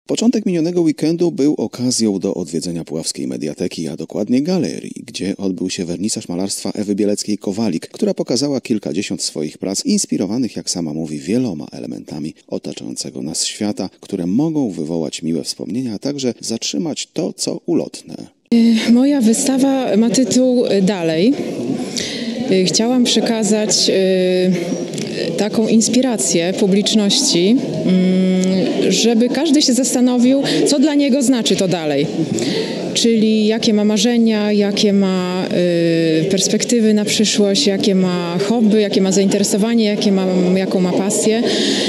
Początek minionego weekendu był okazją do odwiedzenia Puławskiej Mediateki, a dokładnie galerii, gdzie odbył się wernisaż malarstwa Ewy Bieleckiej-Kowalik, która pokazała kilkadziesiąt swoich prac inspirowanych, jak sama mówi, wieloma elementami otaczającego nas świata, które mogą wywołać miłe wspomnienia, a także zatrzymać to, co ulotne. Moja wystawa ma tytuł Dalej. Chciałam przekazać taką inspirację publiczności, żeby każdy się zastanowił, co dla niego znaczy to dalej. Czyli jakie ma marzenia, jakie ma perspektywy na przyszłość, jakie ma hobby, jakie ma zainteresowanie, jaką ma pasję.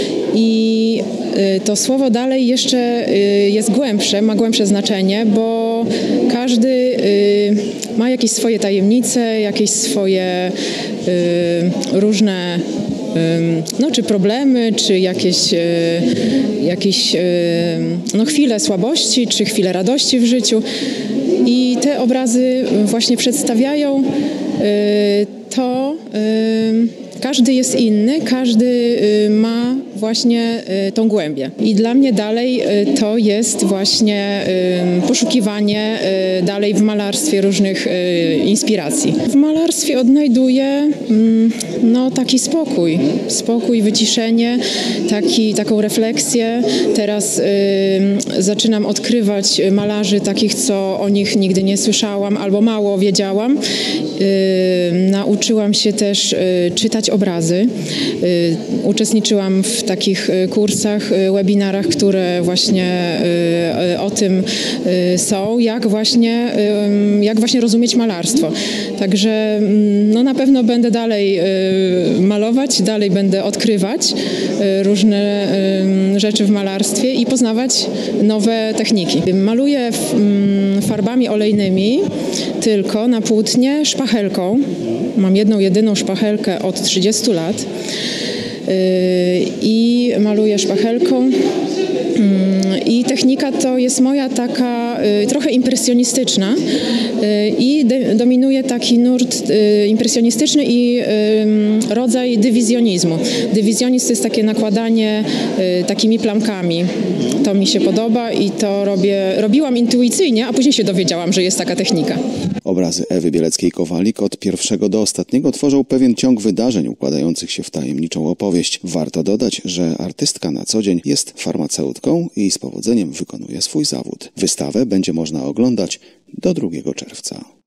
I to słowo dalej jeszcze jest głębsze, ma głębsze znaczenie, bo każdy ma jakieś swoje tajemnice, jakieś swoje różne czy problemy, czy jakieś chwile słabości, czy chwile radości w życiu. I te obrazy właśnie przedstawiają to. Każdy jest inny, każdy ma właśnie tą głębię. I dla mnie dalej to jest właśnie poszukiwanie dalej w malarstwie różnych inspiracji. W malarstwie odnajduję taki spokój, wyciszenie, taką refleksję. Teraz zaczynam odkrywać malarzy takich, co o nich nigdy nie słyszałam albo mało wiedziałam. Nauczyłam się też czytać obrazy. Uczestniczyłam w takich kursach, webinarach, które właśnie o tym są, jak właśnie rozumieć malarstwo. Także na pewno będę dalej malować, dalej będę odkrywać różne rzeczy w malarstwie i poznawać nowe techniki. Maluję farbami olejnymi tylko na płótnie szpachelką. Mam jedną, jedyną szpachelkę od 30 lat i maluję szpachelką. I technika to jest moja taka trochę impresjonistyczna i dominuje taki nurt impresjonistyczny i rodzaj dywizjonizmu. Dywizjonizm to jest takie nakładanie takimi plamkami. To mi się podoba i to robiłam intuicyjnie, a później się dowiedziałam, że jest taka technika. Obrazy Ewy Bieleckiej-Kowalik od pierwszego do ostatniego tworzą pewien ciąg wydarzeń układających się w tajemniczą opowieść. Warto dodać, że artystka na co dzień jest farmaceutką i z powodzeniem wykonuje swój zawód. Wystawę będzie można oglądać do 2 czerwca.